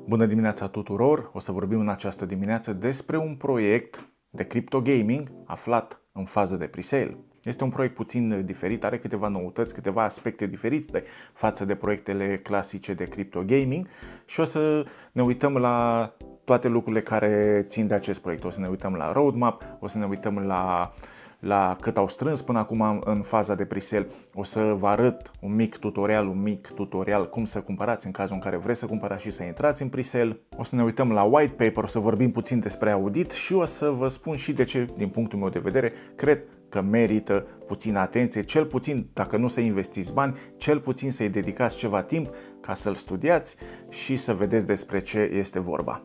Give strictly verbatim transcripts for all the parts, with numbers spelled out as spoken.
Bună dimineața tuturor! O să vorbim în această dimineață despre un proiect de crypto gaming aflat în fază de pre-sale. Este un proiect puțin diferit, are câteva noutăți, câteva aspecte diferite față de proiectele clasice de crypto gaming și o să ne uităm la toate lucrurile care țin de acest proiect. O să ne uităm la roadmap, o să ne uităm la la cât au strâns până acum în faza de pre-sale. O să vă arăt un mic tutorial, un mic tutorial cum să cumpărați în cazul în care vreți să cumpărați și să intrați în pre-sale. O să ne uităm la white paper, o să vorbim puțin despre audit și o să vă spun și de ce, din punctul meu de vedere, cred că merită puțină atenție, cel puțin dacă nu să investiți bani, cel puțin să-i dedicați ceva timp ca să-l studiați și să vedeți despre ce este vorba.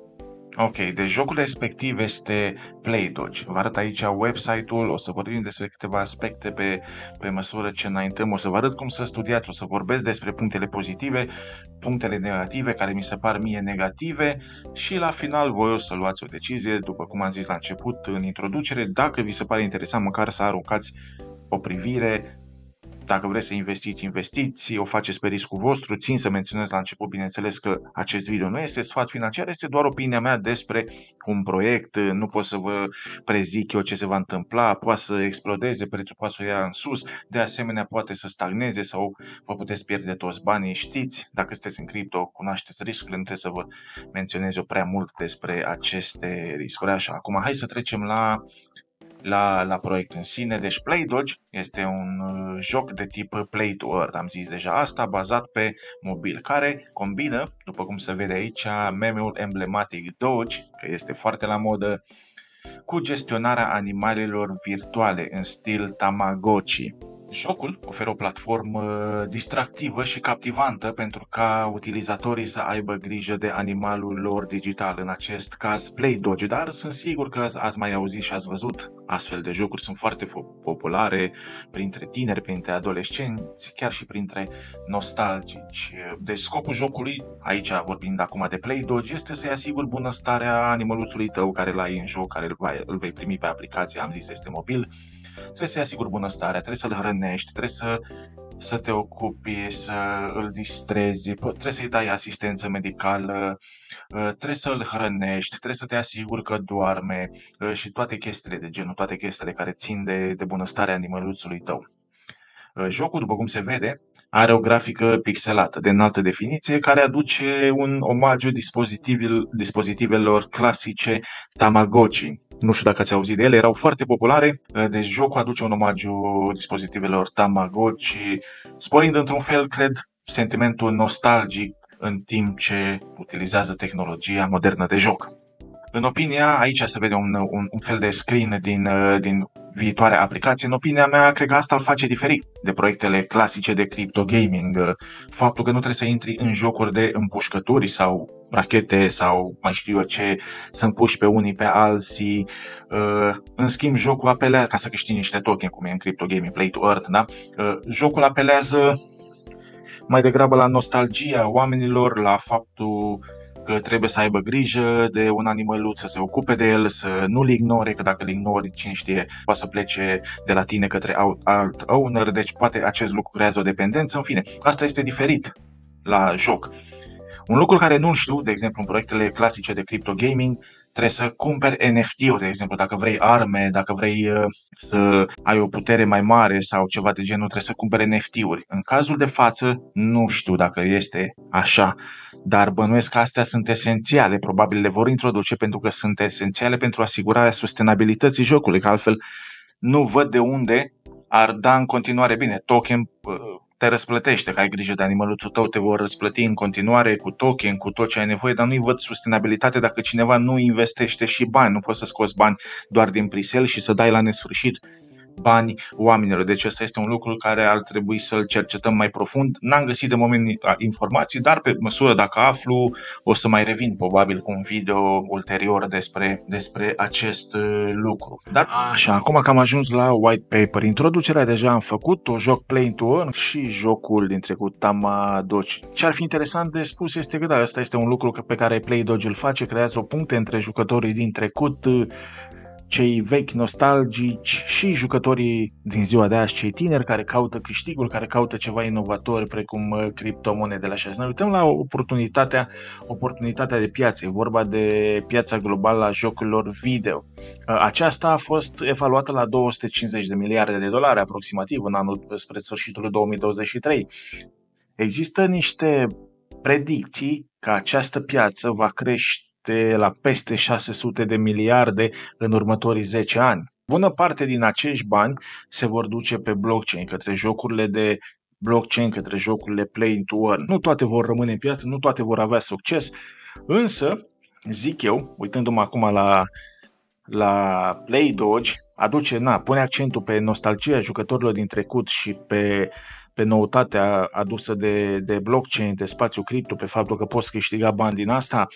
Ok, deci jocul respectiv este PlayDodge. Vă arăt aici website-ul, o să vorbim despre câteva aspecte pe, pe măsură ce înaintăm, o să vă arăt cum să studiați, o să vorbesc despre punctele pozitive, punctele negative care mi se par mie negative și la final voi o să luați o decizie, după cum am zis la început în introducere, dacă vi se pare interesant măcar să aruncați o privire. Dacă vreți să investiți, investiți, o faceți pe riscul vostru. Țin să menționez la început, bineînțeles, că acest video nu este sfat financiar, este doar opinia mea despre un proiect. Nu pot să vă prezic eu ce se va întâmpla, poate să explodeze, prețul poate să o ia în sus, de asemenea poate să stagneze sau vă puteți pierde toți banii. Știți, dacă sunteți în cripto, cunoașteți riscurile, nu trebuie să vă menționez eu prea mult despre aceste riscuri. Așa, acum hai să trecem la La, la proiect în sine. Deci PlayDodge este un uh, joc de tip Play to Earn, am zis deja asta, bazat pe mobil, care combină, după cum se vede aici, meme-ul emblematic Doge, că este foarte la modă, cu gestionarea animalelor virtuale în stil Tamagotchi. Jocul oferă o platformă distractivă și captivantă pentru ca utilizatorii să aibă grijă de animalul lor digital, în acest caz PlayDodge, dar sunt sigur că ați mai auzit și ați văzut astfel de jocuri, sunt foarte populare printre tineri, printre adolescenți, chiar și printre nostalgici. Deci scopul jocului, aici vorbind acum de PlayDodge, este să-i asiguri bunăstarea animăluțului tău care l-ai în joc, care îl vei primi pe aplicație, am zis este mobil. Trebuie să-i asiguri bunăstarea, trebuie să-l hrănești, trebuie să, să te ocupi, să îl distrezi, trebuie să-i dai asistență medicală, trebuie să-l hrănești, trebuie să te asiguri că doarme și toate chestiile de genul, toate chestiile care țin de, de bunăstarea animăluțului tău. Jocul, după cum se vede, are o grafică pixelată de înaltă definiție care aduce un omagiu dispozitivelor clasice Tamagotchi. Nu știu dacă ați auzit de ele, erau foarte populare, deci jocul aduce un omagiu dispozitivelor Tamagotchi, sporind într-un fel, cred, sentimentul nostalgic în timp ce utilizează tehnologia modernă de joc. În opinia, aici se vede un, un, un fel de screen din, din viitoarea aplicație. În opinia mea, cred că asta îl face diferit de proiectele clasice de crypto gaming. Faptul că nu trebuie să intri în jocuri de împușcături sau rachete sau mai știu eu ce, să împuși pe unii pe alții. În schimb, jocul apelează, ca să câștigi niște token, cum e în crypto gaming, Play to Earn, da? Jocul apelează mai degrabă la nostalgia oamenilor, la faptul că trebuie să aibă grijă de un animăluț, să se ocupe de el, să nu-l ignore, că dacă îl ignori, cine știe, poate să plece de la tine către alt owner, deci poate acest lucru creează o dependență, în fine, asta este diferit la joc. Un lucru care nu-l știu, de exemplu, în proiectele clasice de crypto gaming, trebuie să cumperi N F T-uri, de exemplu, dacă vrei arme, dacă vrei uh, să ai o putere mai mare sau ceva de genul, trebuie să cumperi N F T-uri. În cazul de față, nu știu dacă este așa, dar bănuiesc că astea sunt esențiale, probabil le vor introduce pentru că sunt esențiale pentru asigurarea sustenabilității jocului, că altfel nu văd de unde ar da în continuare bine. Token uh, te răsplătește, că ai grijă de animăluțul tău, te vor răsplăti în continuare cu token, cu tot ce ai nevoie, dar nu-i văd sustenabilitate dacă cineva nu investește și bani. Nu poți să scoți bani doar din pre-sale și să dai la nesfârșit bani oamenilor. Deci ăsta este un lucru care ar trebui să-l cercetăm mai profund. N-am găsit de moment informații, dar pe măsură dacă aflu, o să mai revin probabil cu un video ulterior despre, despre acest lucru. Dar așa, acum că am ajuns la white paper, introducerea deja am făcut-o, joc Play to Earn și jocul din trecut Tamagotchi. Ce ar fi interesant de spus este că da, ăsta este un lucru pe care PlayDodge îl face, creează o puncte între jucătorii din trecut, cei vechi nostalgici și jucătorii din ziua de azi, cei tineri care caută câștigul, care caută ceva inovator precum criptomonedele. Așa. Să ne uităm la oportunitatea, oportunitatea de piață. E vorba de piața globală a jocurilor video. Aceasta a fost evaluată la două sute cincizeci de miliarde de dolari aproximativ în anul spre sfârșitul două mii douăzeci și trei. Există niște predicții că această piață va crește la peste șase sute de miliarde în următorii zece ani. Bună parte din acești bani se vor duce pe blockchain, către jocurile de blockchain, către jocurile play to earn. Nu toate vor rămâne în piață, nu toate vor avea succes, însă, zic eu, uitându-mă acum la, la PlayDoge, aduce, na, pune accentul pe nostalgia jucătorilor din trecut și pe pe noutatea adusă de, de blockchain, de spațiu cripto, pe faptul că poți câștiga bani din asta,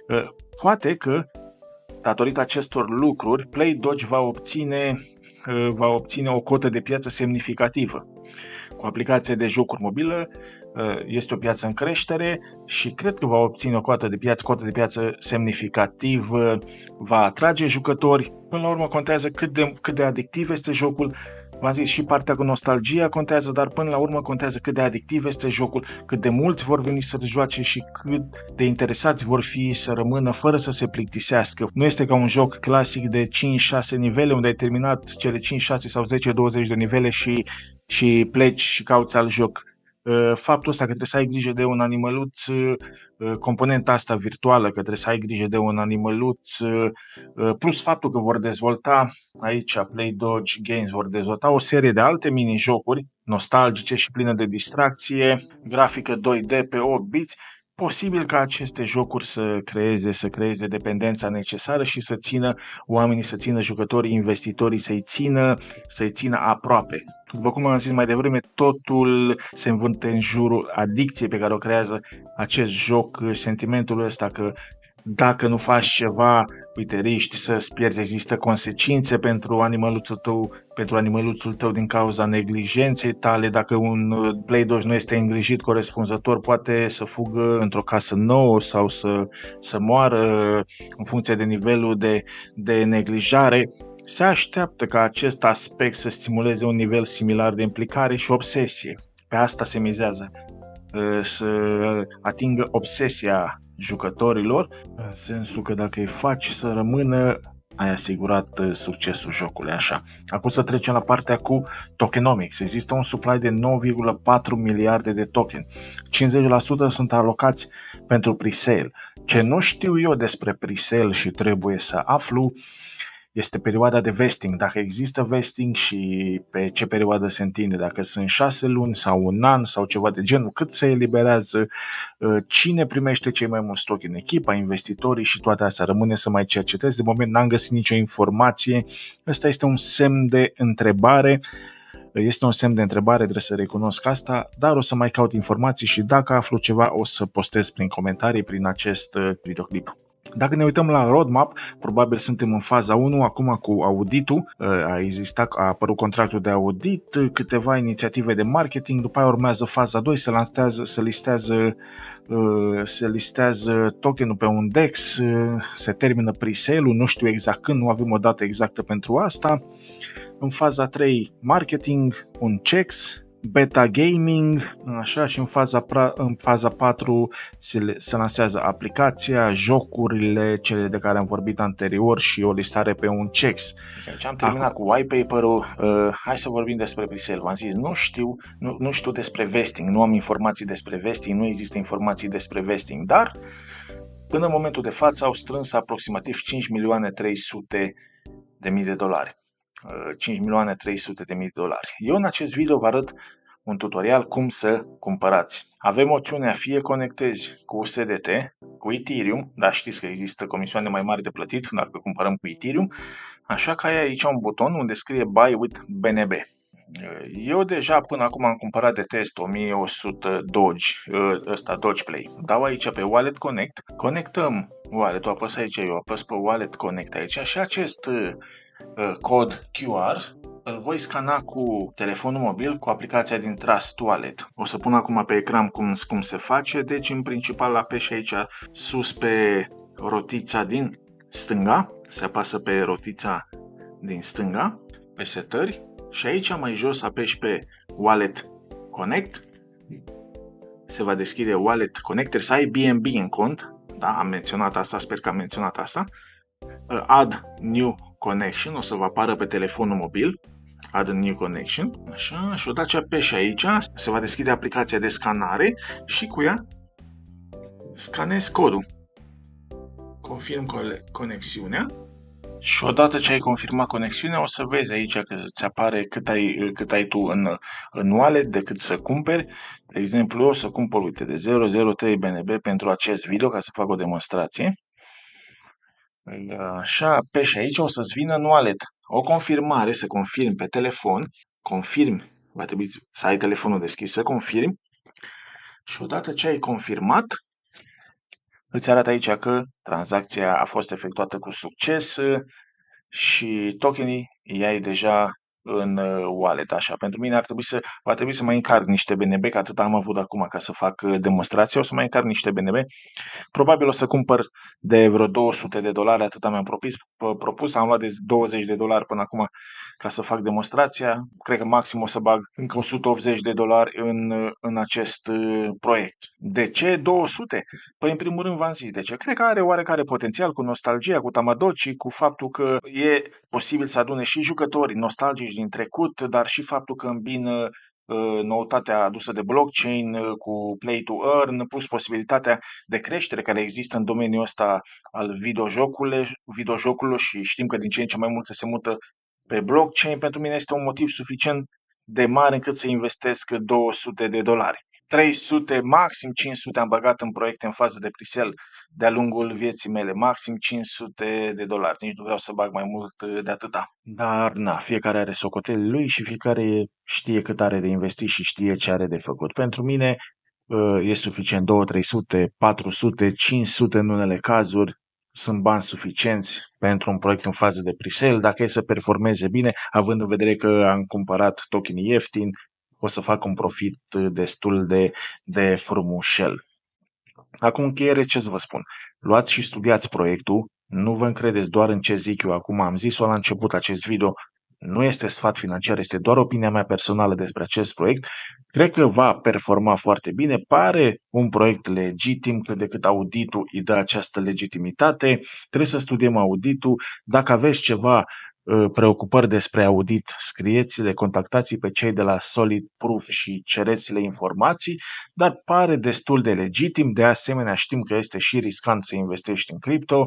poate că, datorită acestor lucruri, PlayDoge va obține, va obține o cotă de piață semnificativă. Cu aplicația de jocuri mobilă este o piață în creștere și cred că va obține o cotă de piață, cotă de piață semnificativă, va atrage jucători. Până la urmă contează cât de, cât de adictiv este jocul. V-am zis, și partea cu nostalgia contează, dar până la urmă contează cât de adictiv este jocul, cât de mulți vor veni să joace și cât de interesați vor fi să rămână fără să se plictisească. Nu este ca un joc clasic de cinci șase nivele unde ai terminat cele cinci șase sau zece douăzeci de nivele și, și pleci și cauți alt joc. Faptul ăsta că trebuie să ai grijă de un animăluț, componenta asta virtuală, că trebuie să ai grijă de un animăluț, plus faptul că vor dezvolta aici PlayDoge Games, vor dezvolta o serie de alte mini-jocuri nostalgice și pline de distracție, grafică doi D pe opt biți, posibil ca aceste jocuri să creeze, să creeze dependența necesară și să țină oamenii, să țină jucătorii, investitorii, să-i țină, să-i țină aproape. După cum am zis mai devreme, totul se învârte în jurul adicției pe care o creează acest joc, sentimentul ăsta că dacă nu faci ceva, uite, riști să-ți pierzi, există consecințe pentru animăluțul tău, pentru animăluțul tău din cauza neglijenței tale, dacă un PlayDoge nu este îngrijit corespunzător, poate să fugă într-o casă nouă sau să, să moară în funcție de nivelul de, de neglijare. Se așteaptă ca acest aspect să stimuleze un nivel similar de implicare și obsesie. Pe asta se mizează, să atingă obsesia jucătorilor, în sensul că dacă îi faci să rămână, ai asigurat succesul jocului. Așa. Acum să trecem la partea cu tokenomics. Există un supply de nouă virgulă patru miliarde de token. cincizeci la sută sunt alocați pentru presale. Ce nu știu eu despre presale și trebuie să aflu este perioada de vesting, dacă există vesting și pe ce perioadă se întinde, dacă sunt șase luni sau un an sau ceva de genul, cât se eliberează, cine primește cei mai mulți token, echipa, investitorii și toate astea. Rămâne să mai cercetez, de moment n-am găsit nicio informație. Ăsta este un semn de întrebare, este un semn de întrebare, trebuie să recunosc asta, dar o să mai caut informații și dacă aflu ceva o să postez prin comentarii prin acest videoclip. Dacă ne uităm la roadmap, probabil suntem în faza unu, acum cu auditul, a existat, a apărut contractul de audit, câteva inițiative de marketing, după aia urmează faza doi, se lansează, se listează, se listează tokenul pe un D E X, se termină pre-sale-ul, nu știu exact când, nu avem o dată exactă pentru asta. În faza trei, marketing, un C E X, beta gaming, așa, și în faza, în faza patru se, se lansează aplicația, jocurile, cele de care am vorbit anterior și o listare pe un C E X. Deci am terminat Acum. cu white paper-ul, uh, hai să vorbim despre pre-sale. V-am zis, nu știu, nu, nu știu despre vesting, nu am informații despre vesting, nu există informații despre vesting, dar până în momentul de față au strâns aproximativ cinci milioane trei sute de mii de dolari. cinci milioane trei sute de mii de dolari. Eu în acest video vă arăt un tutorial cum să cumpărați. Avem opțiunea fie conectezi cu U S D T, cu Ethereum, dar știți că există comisioane mai mari de plătit dacă cumpărăm cu Ethereum, așa că ai aici un buton unde scrie Buy with B N B. Eu deja până acum am cumpărat de test o mie o sută Doge, ăsta Dogeplay. Dau aici pe Wallet Connect, conectăm wallet-ul, apăs aici, eu apăs pe Wallet Connect aici și acest cod Q R îl voi scana cu telefonul mobil cu aplicația din Trust Wallet. O să pun acum pe ecran cum, cum se face, deci în principal apeși aici sus pe rotița din stânga, se apasă pe rotița din stânga, pe setări și aici mai jos apeși pe Wallet Connect. Se va deschide Wallet Connect, trebuie să ai B N B în cont, da, am menționat asta, sper că am menționat asta. Add New Connection, o să vă apară pe telefonul mobil. Add a New Connection, așa, și odată ce apeși aici, se va deschide aplicația de scanare și cu ea scanezi codul. Confirm conexiunea și odată ce ai confirmat conexiunea, o să vezi aici că îți apare cât ai, cât ai tu în, în wallet, de cât să cumperi. De exemplu, eu o să cumpăr, uite, de zero zero trei B N B pentru acest video, ca să fac o demonstrație. Așa, apeși aici, o să-ți vină în wallet o confirmare, să confirmi pe telefon, confirmi, va trebui să ai telefonul deschis, să confirmi și odată ce ai confirmat, îți arată aici că tranzacția a fost efectuată cu succes și tokenii îi ai deja în wallet, așa. Pentru mine ar trebui să, va trebui să mai încarc niște B N B, că atât am avut acum ca să fac demonstrația, o să mai încarc niște B N B. Probabil o să cumpăr de vreo două sute de dolari, atât mi-am propus, propus, am luat de douăzeci de dolari până acum ca să fac demonstrația. Cred că maxim o să bag încă o sută optzeci de dolari în, în acest proiect. De ce două sute? Păi în primul rând v-am zis de ce. Cred că are oarecare potențial cu nostalgia, cu Tamagotchi, cu faptul că e posibil să adune și jucători nostalgici din trecut, dar și faptul că îmbină noutatea adusă de blockchain cu play to earn, plus posibilitatea de creștere care există în domeniul ăsta al videojocurilor, videojocurilor și știm că din ce în ce mai multe se mută pe blockchain. Pentru mine este un motiv suficient de mare încât să investesc două sute de dolari. trei sute, maxim cinci sute am băgat în proiecte în fază de pre-sale de-a lungul vieții mele, maxim cinci sute de dolari, nici nu vreau să bag mai mult de atâta. Dar, na, fiecare are socotelele lui și fiecare știe cât are de investit și știe ce are de făcut. Pentru mine e suficient două, trei sute, patru sute, cinci sute în unele cazuri, sunt bani suficienți pentru un proiect în fază de pre-sale, dacă e să performeze bine, având în vedere că am cumpărat tokenii ieftin, o să fac un profit destul de, de frumușel. Acum încheiere, ce să vă spun? Luați și studiați proiectul, nu vă încredeți doar în ce zic eu acum, am zis-o la început acest video, nu este sfat financiar, este doar opinia mea personală despre acest proiect. Cred că va performa foarte bine, pare un proiect legitim, cât de cât auditul îi dă această legitimitate. Trebuie să studiem auditul. Dacă aveți ceva uh, preocupări despre audit, scrieți-le, contactați pe cei de la Solid Proof și cereți-le informații, dar pare destul de legitim. De asemenea, știm că este și riscant să investești în cripto,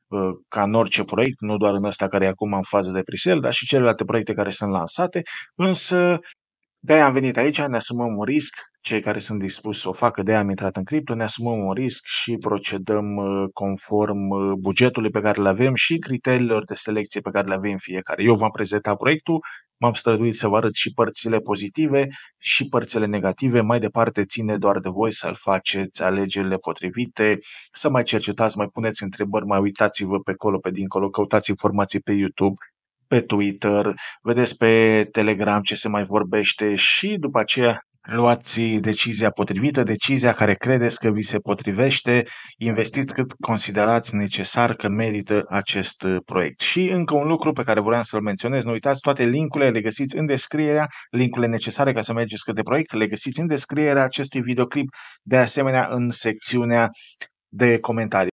ca în orice proiect, nu doar în ăsta care e acum în fază de pre-sale, dar și celelalte proiecte care sunt lansate, însă de-aia am venit aici, ne asumăm un risc, cei care sunt dispuși să o facă, de-aia am intrat în cripto, ne asumăm un risc și procedăm conform bugetului pe care îl avem și criteriilor de selecție pe care le avem fiecare. Eu v-am prezentat proiectul, m-am străduit să vă arăt și părțile pozitive și părțile negative, mai departe ține doar de voi să-l faceți alegerile potrivite, să mai cercetați, mai puneți întrebări, mai uitați-vă pe acolo, pe dincolo, căutați informații pe YouTube, pe Twitter, vedeți pe Telegram ce se mai vorbește și după aceea luați decizia potrivită, decizia care credeți că vi se potrivește, investiți cât considerați necesar că merită acest proiect. Și încă un lucru pe care vreau să-l menționez, nu uitați, toate linkurile le găsiți în descrierea, linkurile necesare ca să mergeți către proiect, le găsiți în descrierea acestui videoclip, de asemenea în secțiunea de comentarii.